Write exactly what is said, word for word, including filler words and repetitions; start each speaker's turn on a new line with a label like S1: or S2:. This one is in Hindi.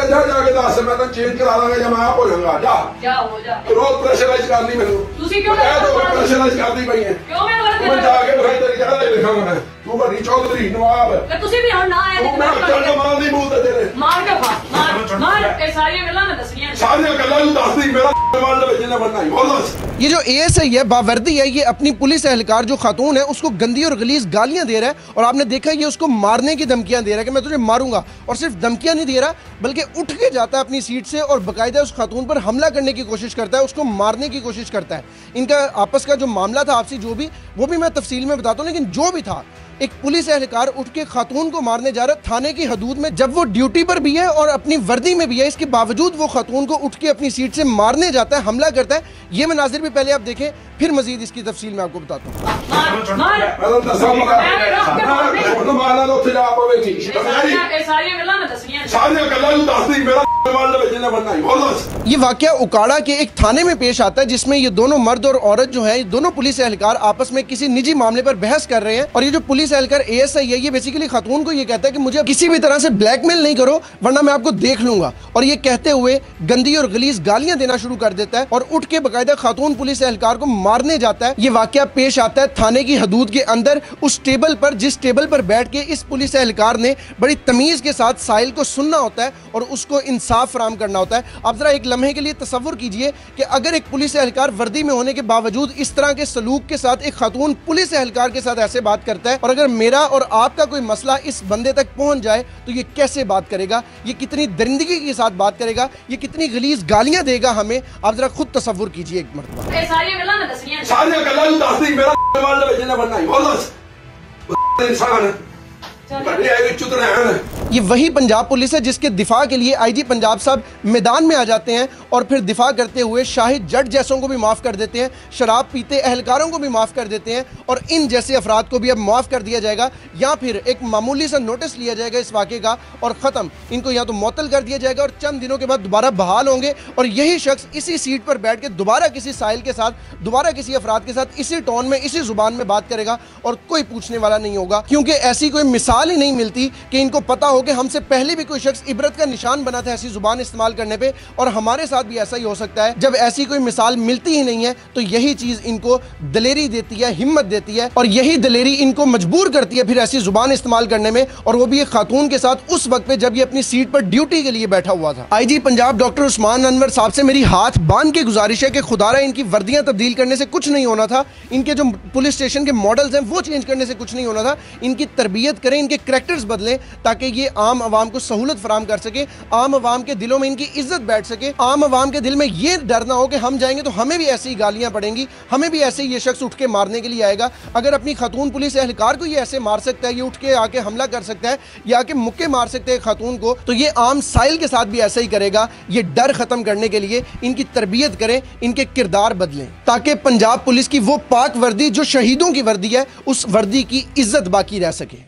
S1: जा जाके दस मैं तो चेंज करा लांगा या मैं आप हो जाऊंगा। जा
S2: जा हो जा
S1: रोज प्रेशराइज करनी मैनू
S2: ਤੁਸੀਂ ਕਿਉਂ
S1: प्रेशराइज करनी पई है
S2: ਕਿਉਂ ਮੈਨੂੰ
S1: मैं
S2: ਵਰਤ
S1: जाके फिर तेरी जगह ले लिखांगा मैं तू बड़ी चौधरी नवाब
S2: ਤੇ ਤੁਸੀਂ ਵੀ ਹੁਣ ਨਾ ਆਏ
S1: तू मैं चल के मार दी मूंह ते तेरे
S2: ਮਾਰ ਕੇ ਫਾ ਮਾਰ ਮਾਰ ਇਹ ਸਾਰੀਆਂ ਗੱਲਾਂ ਮੈਂ ਦੱਸਣੀਆਂ
S1: सारी गल्लां तू दस दी मेरा माल दे विच ने बनना ही बोल दस।
S3: ये जो एएसआई है बावर्दी है, ये अपनी पुलिस एहलकार जो खातून है उसको गंदी और गलीज गालियां दे रहा है और आपने देखा ये उसको मारने की धमकियां दे रहा है कि मैं तुझे मारूंगा। और सिर्फ धमकियां नहीं दे रहा बल्कि उठ के जाता है अपनी सीट से और बाकायदा उस खातून पर हमला करने की कोशिश करता है, उसको मारने की कोशिश करता है। इनका आपस का जो मामला था आपसी जो भी वो भी मैं तफसील में बताता हूँ, लेकिन जो भी था एक पुलिस एहलकार उठ के खातून को मारने जा रहा थाने की हदूद में, जब वो ड्यूटी पर भी है और अपनी वर्दी में भी है, इसके बावजूद वो खातून को उठ के अपनी सीट से मारने जाता है, हमला करता है। ये मनाजिर भी पहले आप देखें, फिर मजीद इसकी तफसील मैं आपको बताता हूँ। ये वाकया उकाड़ा के एक थाने में पेश आता है जिसमें ये दोनों मर्द और औरत जो है, ये दोनों पुलिस एहलकार आपस में किसी निजी मामले पर बहस कर रहे हैं। और ये जो पुलिस एहलकार एएसआई है ये बेसिकली खातून को ये कहता है कि मुझे किसी भी तरह से ब्लैकमेल नहीं करो वरना मैं आपको देख लूंगा। और ये कहते हुए गंदी और गलीज गालियां देना शुरू कर देता है और उठ के बाकायदा खातून पुलिस एहलकार को मारने जाता है। ये वाकया पेश आता है थाने की हदूद के अंदर, उस टेबल पर जिस टेबल पर बैठ के इस पुलिस एहलकार ने बड़ी तमीज के साथ साहिल को सुनना होता है और उसको इंसाफ फराहम करना होता है। आप जरा एक लम्हे के लिए तसव्वुर कीजिए कि अगर एक पुलिस एहलकार वर्दी में होने के बावजूद इस तरह के सलूक के साथ एक खातून पुलिस एहलकार के साथ ऐसे बात करता है, और अगर मेरा और आपका कोई मसला इस बंदे तक पहुंच जाए तो ये कैसे बात करेगा, ये कितनी दरिंदगी के साथ बात करेगा, ये कितनी गलीज गालियां देगा हमें। आप जरा खुद तसव्वुर कीजिए एक मरतबा।
S2: ਇਹ ਸਾਰੀਆਂ ਗੱਲਾਂ ਮੈਂ ਦੱਸਣੀਆਂ
S1: सारी गल्लां तू दस दी मेरा माल दे विच ने बनना ही बोल दस। इंसान बड़े है चुतरे हैं।
S3: ये वही पंजाब पुलिस है जिसके दिफा के लिए आईजी पंजाब साहब मैदान में आ जाते हैं और फिर दिफा करते हुए शाहिद जट जैसों को भी माफ़ कर देते हैं, शराब पीते एहलकारों को भी माफ़ कर देते हैं और इन जैसे अफराद को भी अब माफ़ कर दिया जाएगा, या फिर एक मामूली सा नोटिस लिया जाएगा इस वाक़े का और ख़त्म। इनको या तो मुअत्तल कर दिया जाएगा और चंद दिनों के बाद दोबारा बहाल होंगे और यही शख्स इसी सीट पर बैठ के दोबारा किसी साहिल के साथ, दोबारा किसी अफराद के साथ इसी टोन में, इसी ज़ुबान में बात करेगा और कोई पूछने वाला नहीं होगा, क्योंकि ऐसी कोई मिसाल ही नहीं मिलती कि इनको पता हो कि हमसे पहले भी कोई शख्स इबरत का निशान बना था ऐसी जुबान इस्तेमाल करने पे और हमारे साथ भी ऐसा ही हो सकता है। जब ऐसी कोई मिसाल मिलती ही नहीं है तो यही चीज इनको दलेरी देती है, हिम्मत देती है और यही दलेरी इनको मजबूर करती है फिर ऐसी जुबान इस्तेमाल करने में, और वो भी एक खातून के साथ उस वक्त पे जब ये अपनी सीट पर ड्यूटी के लिए बैठा हुआ था। आईजी पंजाब डॉक्टर उस्मान अनवर साहब से मेरी हाथ बांध के गुजारिश है कि खुदारा इनकी वर्दियां तब्दील करने से कुछ नहीं होना था, इनके जो पुलिस स्टेशन के मॉडल्स हैं वो चेंज करने से कुछ नहीं होना था, इनकी तरबियत करें, इनके करैक्टर्स बदलें ताकि ये आम आवाम को सहूलत फराम कर सके, आम आवाम के दिलों में इनकी इज्जत बैठ सके, आम आवाम के दिल में ये डर ना हो कि हम जाएंगे तो हमें भी ऐसी गालियां पड़ेंगी, हमें भी ऐसे ये शख्स उठ के मारने के लिए आएगा। अगर अपनी खातून पुलिस एहलकार को ये ऐसे मार सकता है, ये उठ के आके हमला कर सकता है या आके मुक्के मार सकते हैं खातून को, तो ये आम साहिल के साथ भी ऐसा ही करेगा। ये डर खत्म करने के लिए इनकी तरबियत करें, इनके किरदार बदलें ताकि पंजाब पुलिस की वो पाक वर्दी जो शहीदों की वर्दी है उस वर्दी की इज्जत बाकी रह सके।